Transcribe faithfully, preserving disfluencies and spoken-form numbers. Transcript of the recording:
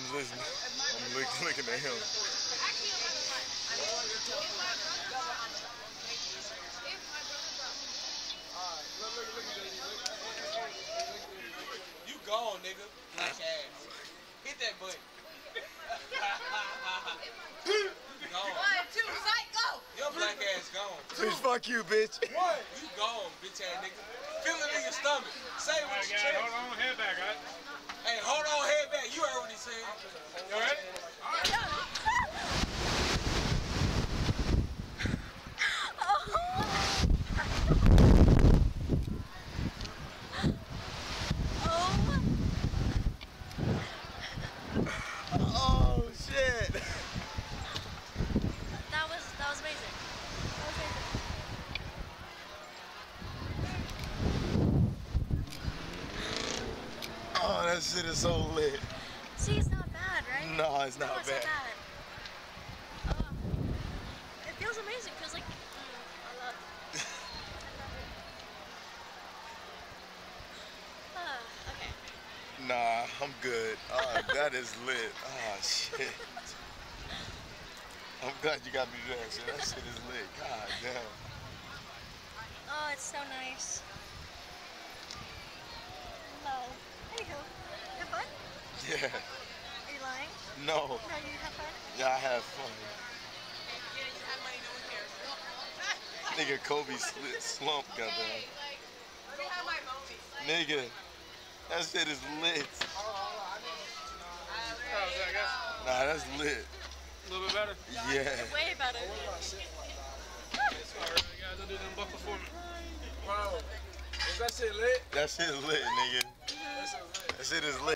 listening. I'm looking, looking at him. You gone, nigga. Black ass. Hit that button. Gone. One, two, sight, go! Your black ass gone. Bitch, fuck you, bitch. One, you gone, bitch ass nigga. Feel it in your stomach. Say it with your chest. Hold on, head back, right? Hey, hold on, head back. You heard what he said. You alright? Oh shit. That was that was amazing. That was amazing. Oh, that shit is so lit. See, it's not bad, right? No, it's No, not it's bad. not bad. Uh, it feels amazing. Feels like mm, I love. uh, okay. Nah, I'm good. Oh, that is lit. Oh shit. I'm glad you got me that shit. That shit is lit. God damn. Oh, it's so nice. Love. Anywho, have fun? Yeah. Are you lying? No. No, you have fun? Yeah, I have fun. Nigga, Kobe slit, slump, goddamn. Let me have my moment. Nigga, that shit is lit. Nah, that's lit. A little bit better? Yeah. Way better. Alright, guys, don't do them buckles for me. Bro, is that shit lit? That shit is lit, nigga. That shit is lit.